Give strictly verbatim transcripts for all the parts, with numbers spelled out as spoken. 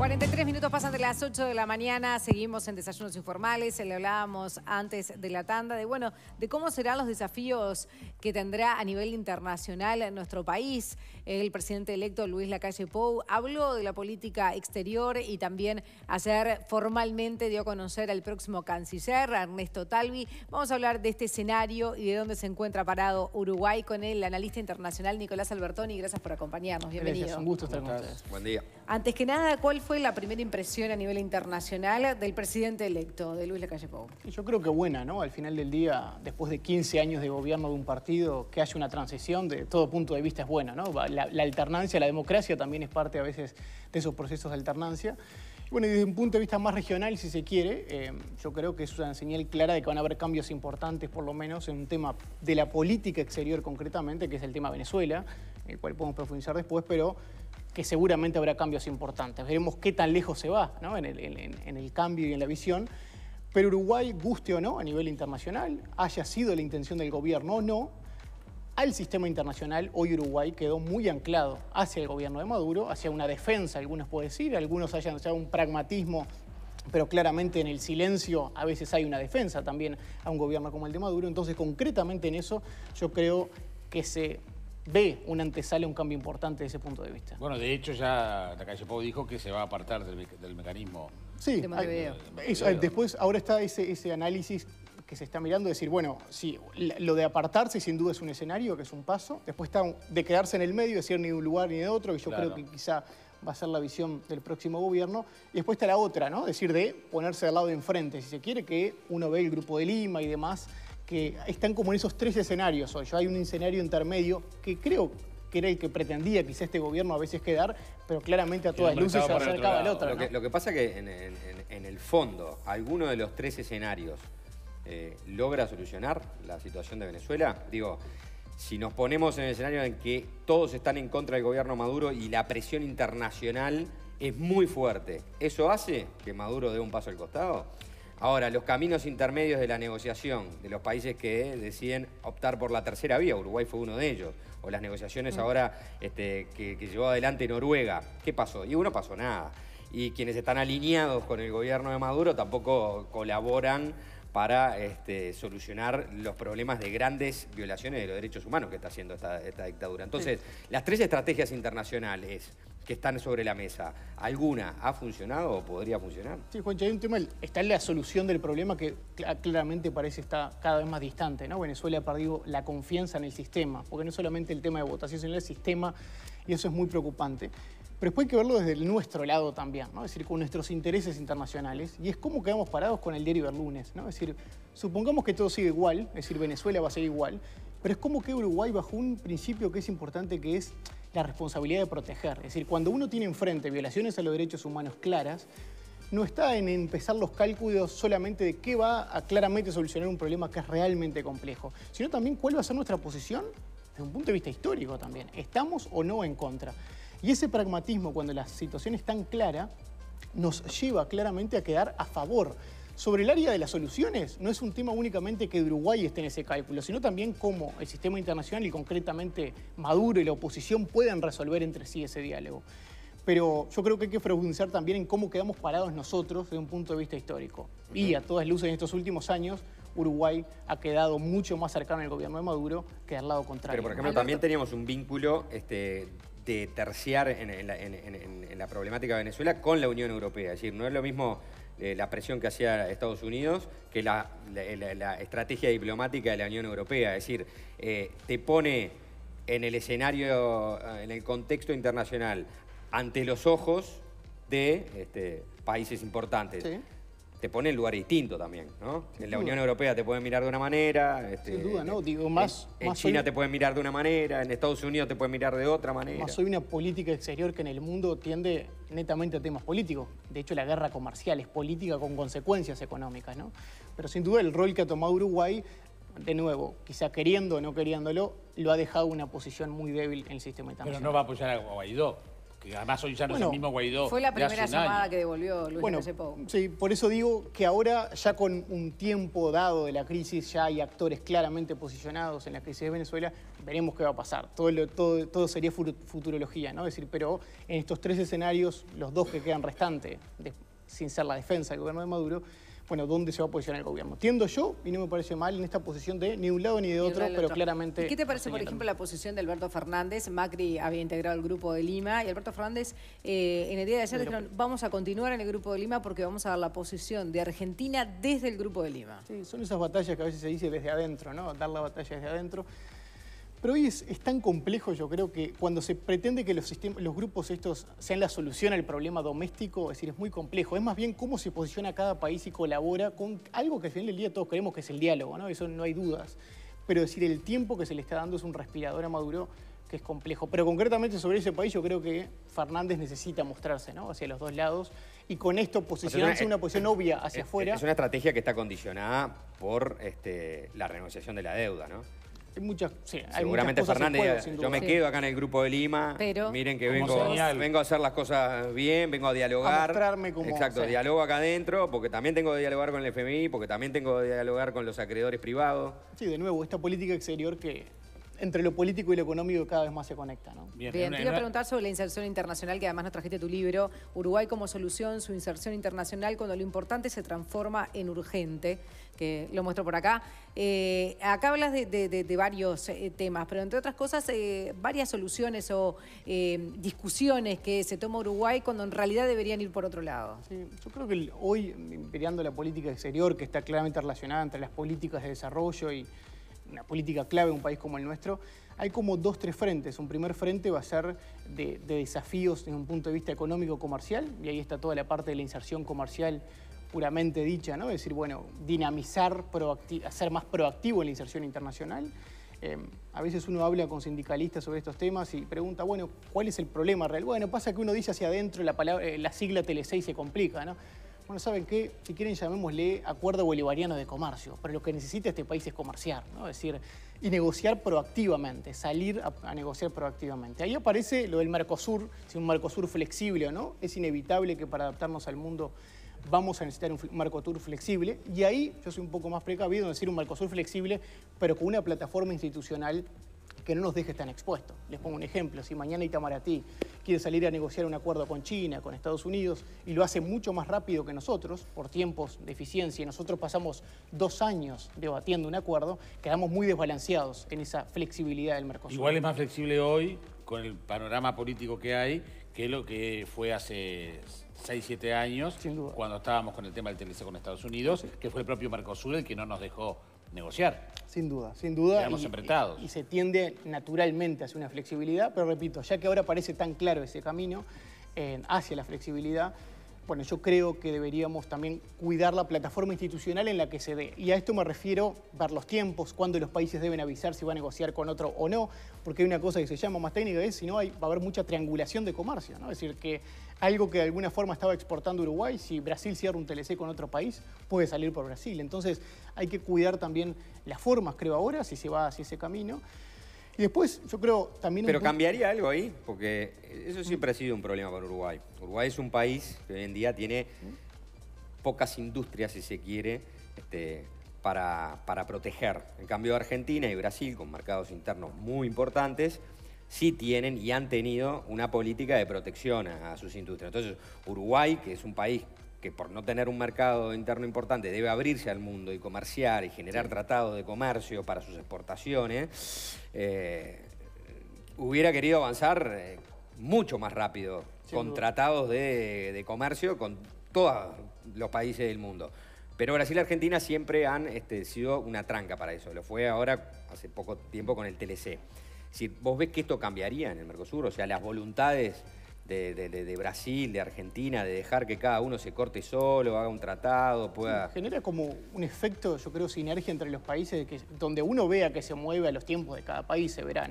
cuarenta y tres minutos pasan de las ocho de la mañana, seguimos en Desayunos Informales, le hablábamos antes de la tanda de, bueno, de cómo serán los desafíos que tendrá a nivel internacional en nuestro país. El presidente electo Luis Lacalle Pou habló de la política exterior y también ayer formalmente dio a conocer al próximo canciller, Ernesto Talvi. Vamos a hablar de este escenario y de dónde se encuentra parado Uruguay con el analista internacional Nicolás Albertoni. Gracias por acompañarnos, bienvenido. Gracias, un gusto estar con ustedes. Buen día. Antes que nada, ¿cuál fue la primera impresión a nivel internacional del presidente electo, de Luis Lacalle Pou? Yo creo que buena, ¿no? Al final del día, después de quince años de gobierno de un partido, que haya una transición, de todo punto de vista es buena, ¿no? La, la alternancia, la democracia también es parte a veces de esos procesos de alternancia. Y bueno, y desde un punto de vista más regional, si se quiere, eh, yo creo que es una señal clara de que van a haber cambios importantes, por lo menos, en un tema de la política exterior concretamente, que es el tema Venezuela, el cual podemos profundizar después, pero que seguramente habrá cambios importantes. Veremos qué tan lejos se va, ¿no? en, el, en, en el cambio y en la visión. Pero Uruguay, guste o no, a nivel internacional, haya sido la intención del gobierno o no, al sistema internacional, hoy Uruguay quedó muy anclado hacia el gobierno de Maduro, hacia una defensa, algunos pueden decir, algunos hayan ya un pragmatismo, pero claramente en el silencio a veces hay una defensa también a un gobierno como el de Maduro. Entonces, concretamente en eso, yo creo que se ve una antesala, un cambio importante desde ese punto de vista. Bueno, de hecho ya Lacalle Pou dijo que se va a apartar del, del mecanismo. Sí, de Montevideo. Hay, eso, después ahora está ese, ese análisis que se está mirando, decir, bueno, sí, lo de apartarse sin duda es un escenario, que es un paso. Después está de quedarse en el medio, decir ni de un lugar ni de otro, que yo claro. creo que quizá va a ser la visión del próximo gobierno. Y después está la otra, ¿no? Decir, de ponerse al lado de enfrente, si se quiere, que uno ve el Grupo de Lima y demás, que están como en esos tres escenarios hoy. Hay un escenario intermedio que creo que era el que pretendía quizá este gobierno a veces quedar, pero claramente a todas luces se acercaba al otro. Lo, ¿no? que, lo que pasa es que en, en, en el fondo, alguno de los tres escenarios eh, logra solucionar la situación de Venezuela. Digo, si nos ponemos en el escenario en que todos están en contra del gobierno Maduro y la presión internacional es muy fuerte, ¿eso hace que Maduro dé un paso al costado? Ahora, los caminos intermedios de la negociación de los países que deciden optar por la tercera vía, Uruguay fue uno de ellos, o las negociaciones ahora este, que, que llevó adelante Noruega, ¿qué pasó? Y no pasó nada. Y quienes están alineados con el gobierno de Maduro tampoco colaboran para este, solucionar los problemas de grandes violaciones de los derechos humanos que está haciendo esta, esta dictadura. Entonces, sí. las tres estrategias internacionales que están sobre la mesa, ¿alguna ha funcionado o podría funcionar? Sí, Juancho, hay un tema, está en la solución del problema que claramente parece estar cada vez más distante, ¿no? Venezuela ha perdido la confianza en el sistema, porque no es solamente el tema de votación, sino el sistema, y eso es muy preocupante. Pero después hay que verlo desde el nuestro lado también, ¿no? Es decir, con nuestros intereses internacionales, y es cómo quedamos parados con el diario El Lunes, ¿no? Es decir, supongamos que todo sigue igual, es decir, Venezuela va a seguir igual, pero es como que Uruguay bajo un principio que es importante, que es la responsabilidad de proteger. Es decir, cuando uno tiene enfrente violaciones a los derechos humanos claras, no está en empezar los cálculos solamente de qué va a claramente solucionar un problema que es realmente complejo, sino también cuál va a ser nuestra posición desde un punto de vista histórico también. ¿Estamos o no en contra? Y ese pragmatismo, cuando la situación es tan clara, nos lleva claramente a quedar a favor. Sobre el área de las soluciones, no es un tema únicamente que Uruguay esté en ese cálculo, sino también cómo el sistema internacional y concretamente Maduro y la oposición pueden resolver entre sí ese diálogo. Pero yo creo que hay que profundizar también en cómo quedamos parados nosotros desde un punto de vista histórico. Uh-huh. Y a todas luces en estos últimos años, Uruguay ha quedado mucho más cercano al gobierno de Maduro que al lado contrario. Pero, por ejemplo, también teníamos un vínculo este, de terciar en, en, la, en, en, en la problemática de Venezuela con la Unión Europea. Es decir, no es lo mismo eh, la presión que hacía Estados Unidos que la, la, la, la estrategia diplomática de la Unión Europea. Es decir, eh, te pone en el escenario, en el contexto internacional, ante los ojos de este, países importantes. Sí. Te pone en lugar distinto también, ¿no? Sin en la duda. Unión Europea te pueden mirar de una manera. Este, Sin duda, ¿no? Digo, más, en, más en China hoy, te pueden mirar de una manera, en Estados Unidos te pueden mirar de otra manera. Más hoy una política exterior que en el mundo tiende netamente a temas políticos. De hecho, la guerra comercial es política con consecuencias económicas, ¿no? Pero sin duda el rol que ha tomado Uruguay, de nuevo, quizá queriendo o no queriéndolo, lo ha dejado una posición muy débil en el sistema internacional. Pero no va a apoyar a Guaidó. Que además hoy ya no Bueno, es el mismo Guaidó. Fue la de hace primera un llamada año. que devolvió Luis Bueno, Lacalle Pou. sí, por eso digo que ahora, ya con un tiempo dado de la crisis, ya hay actores claramente posicionados en la crisis de Venezuela, veremos qué va a pasar. Todo, lo- todo, todo sería fu- futurología, ¿no? Es decir, pero en estos tres escenarios, los dos que quedan restantes, de- sin ser la defensa del gobierno de Maduro, bueno, ¿dónde se va a posicionar el gobierno? Tiendo yo, y no me parece mal, en esta posición de ni un lado ni de Y otro, el pero otro. claramente... ¿Y qué te parece, por señalando. ejemplo, la posición de Alberto Fernández? Macri había integrado el Grupo de Lima y Alberto Fernández eh, en el día de ayer dijeron vamos a continuar en el Grupo de Lima porque vamos a dar la posición de Argentina desde el Grupo de Lima. Sí, son esas batallas que a veces se dice desde adentro, ¿no? Dar la batalla desde adentro. Pero hoy es, es tan complejo, yo creo, que cuando se pretende que los, sistemas, los grupos estos sean la solución al problema doméstico, es decir, es muy complejo. Es más bien cómo se posiciona cada país y colabora con algo que al final del día todos creemos que es el diálogo, ¿no? Eso no hay dudas. Pero decir, el tiempo que se le está dando es un respirador a Maduro que es complejo. Pero concretamente sobre ese país yo creo que Fernández necesita mostrarse, ¿no? Hacia los dos lados. Y con esto posicionarse en una posición obvia hacia es, afuera. Es una estrategia que está condicionada por este, la renegociación de la deuda, ¿no? Hay muchas, sí, hay Seguramente muchas cosas en Fernández juego, diga, sin yo duda. me Sí. quedo acá en el Grupo de Lima, Pero- miren que Como vengo, señal. vengo a hacer las cosas bien, vengo a dialogar. A mostrarme como- Exacto, sí. dialogo acá adentro, porque también tengo que dialogar con el F M I, porque también tengo que dialogar con los acreedores privados. Sí, de nuevo, esta política exterior que entre lo político y lo económico cada vez más se conecta, ¿no? Bien, Bien, en una- te en iba a una- preguntar sobre la inserción internacional, que además nos trajiste tu libro, Uruguay como solución, su inserción internacional cuando lo importante se transforma en urgente, que lo muestro por acá. Eh, acá hablas de, de- de- de varios eh, temas, pero entre otras cosas, eh, varias soluciones o eh, discusiones que se toma Uruguay cuando en realidad deberían ir por otro lado. Sí, yo creo que el- hoy, mirando la política exterior, que está claramente relacionada entre las políticas de desarrollo y una política clave en un país como el nuestro, hay como dos, tres frentes. Un primer frente va a ser de, de desafíos desde un punto de vista económico-comercial, y ahí está toda la parte de la inserción comercial puramente dicha, ¿no? Es decir, bueno, dinamizar, proacti- hacer más proactivo en la inserción internacional. Eh, a veces uno habla con sindicalistas sobre estos temas y pregunta, bueno, ¿cuál es el problema real? Bueno, pasa que uno dice hacia adentro la, palabra, eh, la sigla T L C y se complica, ¿no? Bueno, ¿saben qué? Si quieren llamémosle Acuerdo Bolivariano de Comercio, pero lo que necesita este país es comerciar, ¿no? Es decir, y negociar proactivamente, salir a, a negociar proactivamente. Ahí aparece lo del Mercosur, si un Mercosur flexible o no, es inevitable que para adaptarnos al mundo vamos a necesitar un Mercosur flexible, y ahí yo soy un poco más precavido en decir un Mercosur flexible, pero con una plataforma institucional que no nos deje tan expuestos. Les pongo un ejemplo, si mañana Itamaraty quiere salir a negociar un acuerdo con China, con Estados Unidos, y lo hace mucho más rápido que nosotros, por tiempos de eficiencia, y nosotros pasamos dos años debatiendo un acuerdo, quedamos muy desbalanceados en esa flexibilidad del Mercosur. Igual es más flexible hoy, con el panorama político que hay, que lo que fue hace seis, siete años, Sin duda. cuando estábamos con el tema del T L C con Estados Unidos, que fue el propio Mercosur el que no nos dejó negociar. Sin duda, sin duda. Quedamos empretados. Y, y se tiende naturalmente hacia una flexibilidad, pero repito, ya que ahora parece tan claro ese camino eh, hacia la flexibilidad, bueno, yo creo que deberíamos también cuidar la plataforma institucional en la que se dé. Y a esto me refiero, ver los tiempos, cuándo los países deben avisar si va a negociar con otro o no, porque hay una cosa que se llama más técnica, es si no hay, va a haber mucha triangulación de comercio, ¿no? Es decir, que algo que de alguna forma estaba exportando Uruguay, si Brasil cierra un T L C con otro país, puede salir por Brasil. Entonces hay que cuidar también las formas, creo ahora, si se va hacia ese camino. Y después, yo creo también... Pero un punto- cambiaría algo ahí, porque eso siempre ha sido un problema con Uruguay. Uruguay es un país que hoy en día tiene pocas industrias, si se quiere, este, para, para proteger. En cambio, Argentina y Brasil, con mercados internos muy importantes, sí tienen y han tenido una política de protección a, a sus industrias. Entonces, Uruguay, que es un país que por no tener un mercado interno importante debe abrirse al mundo y comerciar y generar sí. tratados de comercio para sus exportaciones, eh, hubiera querido avanzar eh, mucho más rápido Sin con duda. tratados de, de comercio con todos los países del mundo. Pero Brasil y Argentina siempre han este, sido una tranca para eso. Lo fue ahora hace poco tiempo con el T L C. Si vos ves que esto cambiaría en el Mercosur, o sea, las voluntades de, de, de, de Brasil, de Argentina, de dejar que cada uno se corte solo, haga un tratado, pueda... Sí, genera como un efecto, yo creo, sinergia entre los países, que, donde uno vea que se mueve a los tiempos de cada país, se verá, ¿no?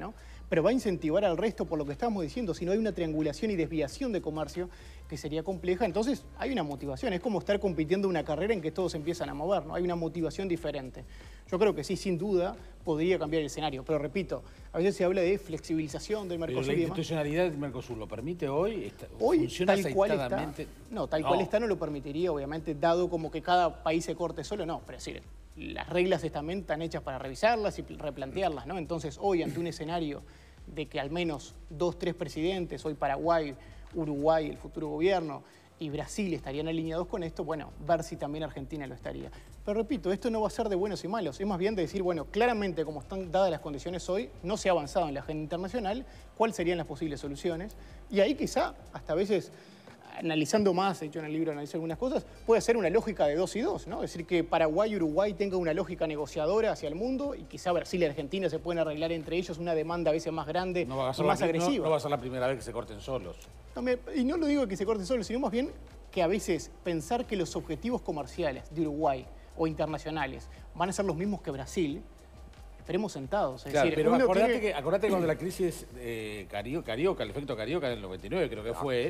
pero va a incentivar al resto por lo que estamos diciendo. Si no hay una triangulación y desviación de comercio, que sería compleja, entonces hay una motivación. Es como estar compitiendo una carrera en que todos empiezan a mover, ¿no? Hay una motivación diferente. Yo creo que sí, sin duda, podría cambiar el escenario. Pero repito, a veces se habla de flexibilización del Mercosur. Pero la y demás. institucionalidad del Mercosur lo permite hoy, está, Hoy, funciona tal cual está, aceitadamente. no, tal No. cual está no lo permitiría, obviamente, dado como que cada país se corte solo, no. Pero es decir, las reglas también están hechas para revisarlas y replantearlas, ¿no? Entonces, hoy, ante un escenario de que al menos dos, tres presidentes, hoy Paraguay, Uruguay, el futuro gobierno, y Brasil estarían alineados con esto, bueno, ver si también Argentina lo estaría. Pero repito, esto no va a ser de buenos y malos, es más bien de decir, bueno, claramente como están dadas las condiciones hoy, no se ha avanzado en la agenda internacional, cuáles serían las posibles soluciones, y ahí quizá, hasta a veces, analizando más, he hecho en el libro, analizo algunas cosas, puede ser una lógica de dos y dos, ¿no? Es decir, que Paraguay y Uruguay tengan una lógica negociadora hacia el mundo y quizá Brasil y Argentina se pueden arreglar entre ellos una demanda a veces más grande No va a y ser más la, agresiva. no, no va a ser la primera vez que se corten solos. No me- y no lo digo que se corten solos, sino más bien que a veces pensar que los objetivos comerciales de Uruguay o internacionales van a ser los mismos que Brasil, esperemos sentados. Es Claro, decir, Pero uno acordate, tiene- que, acordate cuando la crisis eh, Cario- Carioca, el efecto Carioca en el noventa y nueve creo que fue,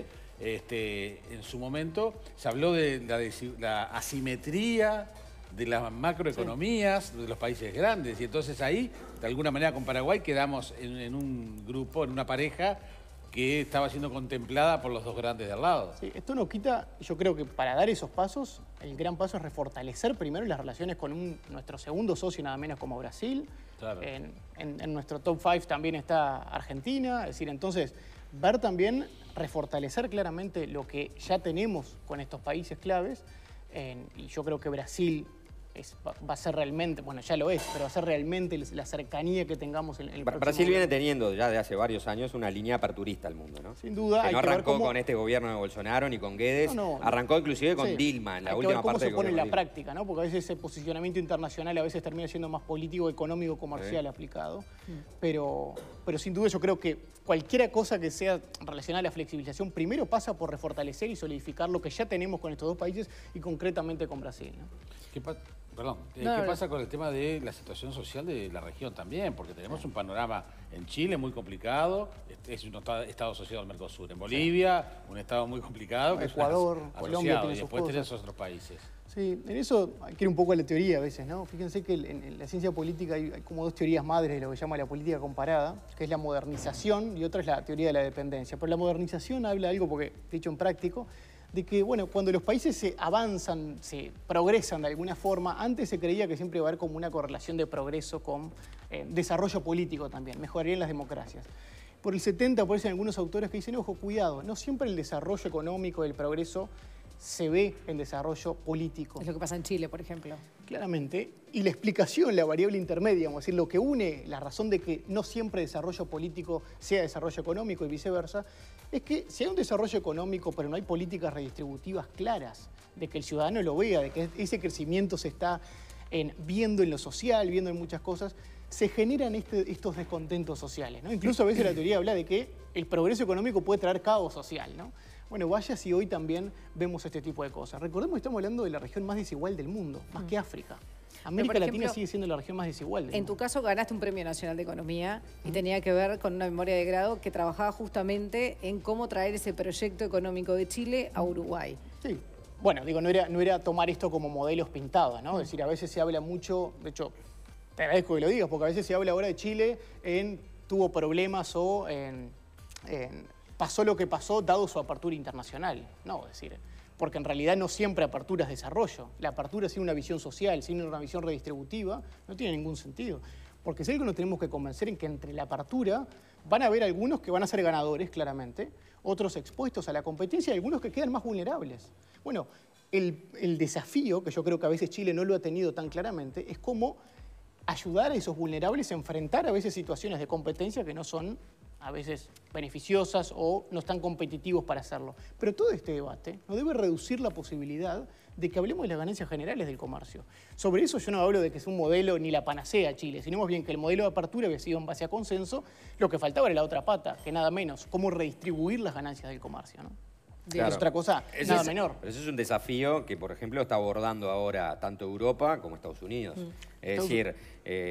este, en su momento se habló de la, desi- la asimetría de las macroeconomías de los países grandes. Y entonces ahí, de alguna manera con Paraguay, quedamos en, en un grupo, en una pareja que estaba siendo contemplada por los dos grandes de al lado. Sí, esto no quita, yo creo que para dar esos pasos, el gran paso es refortalecer primero las relaciones con un- nuestro segundo socio, nada menos como Brasil. Claro. En, en- en nuestro top cinco también está Argentina. Es decir, entonces, ver también, refortalecer claramente lo que ya tenemos con estos países claves. En- y yo creo que Brasil es- va, va a ser realmente, bueno, ya lo es, pero va a ser realmente la cercanía que tengamos en, en el Bra- próximo Brasil viene gobierno. teniendo ya de hace varios años una línea aperturista al mundo, ¿no? Sin duda, Que hay no que ver arrancó cómo- con este gobierno de Bolsonaro ni con Guedes, No, no, arrancó inclusive con sí. Dilma en la Hay que última ver cómo parte se del pone en la gobierno de Dilma. práctica, ¿no? Porque a veces ese posicionamiento internacional a veces termina siendo más político, económico, comercial Sí. aplicado. Pero, pero sin duda yo creo que cualquier cosa que sea relacionada a la flexibilización primero pasa por refortalecer y solidificar lo que ya tenemos con estos dos países y concretamente con Brasil, ¿no? ¿Qué, pa- perdón, eh, No, ¿qué no. pasa con el tema de la situación social de la región también? Porque tenemos un panorama en Chile muy complicado, este es un esta- estado asociado al Mercosur. En Bolivia, un estado muy complicado. Que es un Ecuador, aso- Colombia asociado, tiene y sus después tenés cosas. otros países. Sí, en eso hay que ir un poco a la teoría a veces, ¿no? Fíjense que en, en la ciencia política hay, hay como dos teorías madres de lo que se llama la política comparada, que es la modernización y otra es la teoría de la dependencia. Pero la modernización habla de algo, porque dicho en práctico, de que, bueno, cuando los países se avanzan, se progresan de alguna forma, antes se creía que siempre iba a haber como una correlación de progreso con eh, desarrollo político también, mejorarían las democracias. Por el setenta aparecen algunos autores que dicen, ojo, cuidado, no siempre el desarrollo económico, el progreso, se ve en desarrollo político. Es lo que pasa en Chile, por ejemplo. Claramente. Y la explicación, la variable intermedia, vamos a decir, lo que une la razón de que no siempre desarrollo político sea desarrollo económico y viceversa, es que si hay un desarrollo económico pero no hay políticas redistributivas claras, de que el ciudadano lo vea, de que ese crecimiento se está en, viendo en lo social, viendo en muchas cosas, se generan este- estos descontentos sociales, ¿no? Incluso a veces la teoría habla de que el progreso económico puede traer caos social, ¿no? Bueno, vaya si hoy también vemos este tipo de cosas. Recordemos que estamos hablando de la región más desigual del mundo, más que África. América por Latina ejemplo, sigue siendo la región más desigual del En mundo. tu caso ganaste un Premio Nacional de Economía y tenía que ver con una memoria de grado que trabajaba justamente en cómo traer ese proyecto económico de Chile a Uruguay. Sí. Bueno, digo, no era, no era tomar esto como modelos pintados, ¿no? Es decir, a veces se habla mucho, de hecho, te agradezco que lo digas, porque a veces se habla ahora de Chile en tuvo problemas o en, en pasó lo que pasó dado su apertura internacional. No, es decir, porque en realidad no siempre apertura es desarrollo. La apertura sin una visión social, sin una visión redistributiva, no tiene ningún sentido. Porque si algo nos tenemos que convencer en que entre la apertura van a haber algunos que van a ser ganadores, claramente, otros expuestos a la competencia y algunos que quedan más vulnerables. Bueno, el, el desafío, que yo creo que a veces Chile no lo ha tenido tan claramente, es cómo ayudar a esos vulnerables a enfrentar a veces situaciones de competencia que no son a veces beneficiosas o no están competitivos para hacerlo. Pero todo este debate no debe reducir la posibilidad de que hablemos de las ganancias generales del comercio. Sobre eso yo no hablo de que es un modelo ni la panacea Chile, sino más bien que el modelo de apertura había sido en base a consenso, lo que faltaba era la otra pata, que nada menos, cómo redistribuir las ganancias del comercio, ¿no? Claro. Es otra cosa, Ese nada es- menor. Pero eso es un desafío que, por ejemplo, está abordando ahora tanto Europa como Estados Unidos. Es Estados- decir, eh,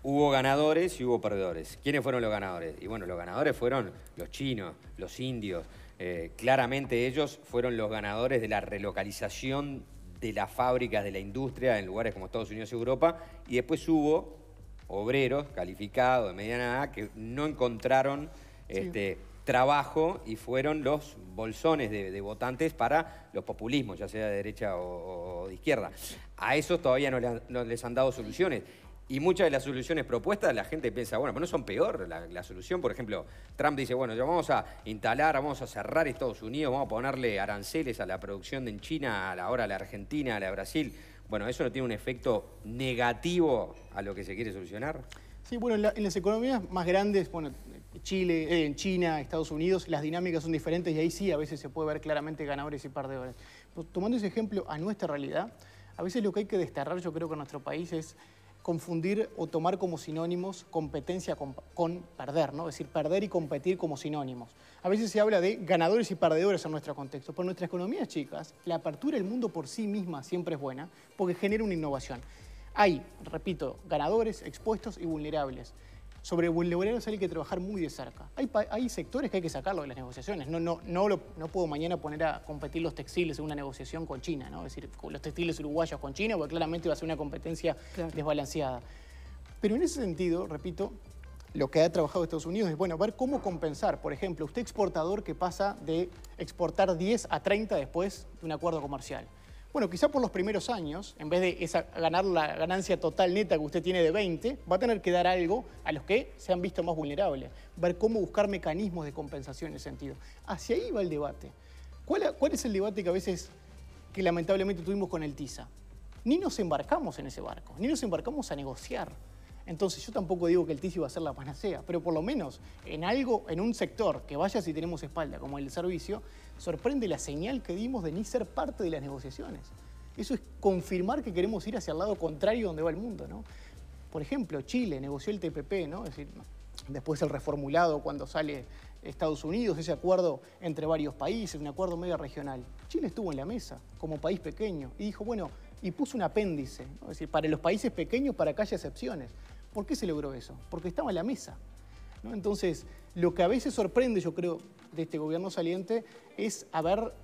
hubo ganadores y hubo perdedores. ¿Quiénes fueron los ganadores? Y bueno, los ganadores fueron los chinos, los indios. Eh, claramente ellos fueron los ganadores de la relocalización de las fábricas, de la industria en lugares como Estados Unidos y Europa. Y después hubo obreros calificados de mediana edad que no encontraron este, sí. trabajo y fueron los bolsones de, de votantes para los populismos, ya sea de derecha o, o de izquierda. A esos todavía no, le han, no les han dado soluciones. Y muchas de las soluciones propuestas, la gente piensa, bueno, pero no son peor. La, la solución, por ejemplo, Trump dice, bueno, ya vamos a instalar, vamos a cerrar Estados Unidos, vamos a ponerle aranceles a la producción en China, a la hora a la Argentina, a la Brasil. Bueno, ¿eso no tiene un efecto negativo a lo que se quiere solucionar? Sí, bueno, en, la, en las economías más grandes, bueno, Chile, eh, en China, Estados Unidos, las dinámicas son diferentes y ahí sí a veces se puede ver claramente ganadores y perdedores. Pero tomando ese ejemplo a nuestra realidad, a veces lo que hay que desterrar, yo creo que en nuestro país es confundir o tomar como sinónimos competencia con, con perder, ¿no? Es decir, perder y competir como sinónimos. A veces se habla de ganadores y perdedores en nuestro contexto, pero en nuestras economías chicas, la apertura del mundo por sí misma siempre es buena porque genera una innovación. Hay, repito, ganadores, expuestos y vulnerables. Sobre vulnerables hay que trabajar muy de cerca. Hay, hay sectores que hay que sacarlo de las negociaciones. No, no, no, lo, no puedo mañana poner a competir los textiles en una negociación con China, ¿no? Es decir, los textiles uruguayos con China, porque claramente va a ser una competencia claro. desbalanceada. Pero en ese sentido, repito, lo que ha trabajado Estados Unidos es, bueno, ver cómo compensar. Por ejemplo, usted exportador que pasa de exportar diez a treinta después de un acuerdo comercial. Bueno, quizá por los primeros años, en vez de esa, ganar la ganancia total neta que usted tiene de veinte, va a tener que dar algo a los que se han visto más vulnerables. Ver cómo buscar mecanismos de compensación en ese sentido. Hacia ahí va el debate. ¿Cuál, cuál es el debate que a veces, que lamentablemente tuvimos con el TISA? Ni nos embarcamos en ese barco, ni nos embarcamos a negociar. Entonces yo tampoco digo que el TISA iba a ser la panacea, pero por lo menos en algo, en un sector que vaya si tenemos espalda, como el servicio, sorprende la señal que dimos de ni ser parte de las negociaciones. Eso es confirmar que queremos ir hacia el lado contrario donde va el mundo, ¿no? Por ejemplo, Chile negoció el T P P, ¿no? Es decir, después el reformulado cuando sale Estados Unidos, ese acuerdo entre varios países, un acuerdo medio regional. Chile estuvo en la mesa como país pequeño y dijo, bueno, y puso un apéndice, ¿no? Es decir, para los países pequeños, para que haya excepciones. ¿Por qué se logró eso? Porque estaba en la mesa, ¿no? Entonces, lo que a veces sorprende, yo creo, de este gobierno saliente es haber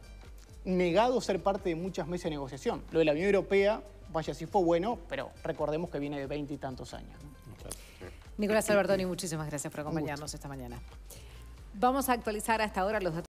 negado ser parte de muchas mesas de negociación. Lo de la Unión Europea, vaya, sí fue bueno, pero recordemos que viene de veinte y tantos años, ¿no? Nicolás Albertoni, muchísimas gracias por acompañarnos esta mañana. Vamos a actualizar hasta ahora los datos.